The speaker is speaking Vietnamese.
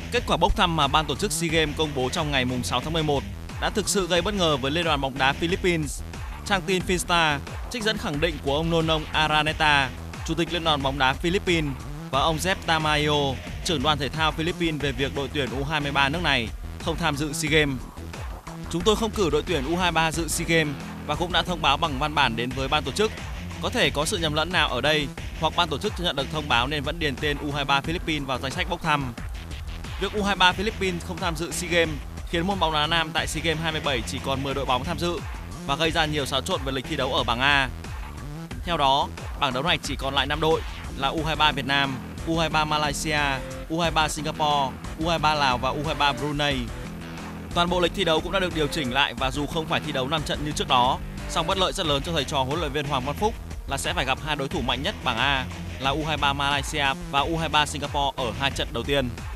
Kết quả bốc thăm mà ban tổ chức SEA Games công bố trong ngày 6 tháng 11 đã thực sự gây bất ngờ với Liên đoàn bóng đá Philippines. Trang tin Finstar trích dẫn khẳng định của ông Nonong Araneta, Chủ tịch Liên đoàn bóng đá Philippines, và ông Jeff Tamayo, trưởng đoàn thể thao Philippines về việc đội tuyển U23 nước này không tham dự SEA Games. Chúng tôi không cử đội tuyển U23 dự SEA Games và cũng đã thông báo bằng văn bản đến với ban tổ chức. Có thể có sự nhầm lẫn nào ở đây, hoặc ban tổ chức chưa nhận được thông báo nên vẫn điền tên U23 Philippines vào danh sách bốc thăm. Việc U23 Philippines không tham dự SEA Games khiến môn bóng đá nam tại SEA Games 27 chỉ còn 10 đội bóng tham dự và gây ra nhiều xáo trộn về lịch thi đấu ở bảng A. Theo đó, bảng đấu này chỉ còn lại 5 đội là U23 Việt Nam, U23 Malaysia, U23 Singapore, U23 Lào và U23 Brunei. Toàn bộ lịch thi đấu cũng đã được điều chỉnh lại và dù không phải thi đấu 5 trận như trước đó, song bất lợi rất lớn cho thầy trò huấn luyện viên Hoàng Văn Phúc là sẽ phải gặp hai đối thủ mạnh nhất bảng A là U23 Malaysia và U23 Singapore ở hai trận đầu tiên.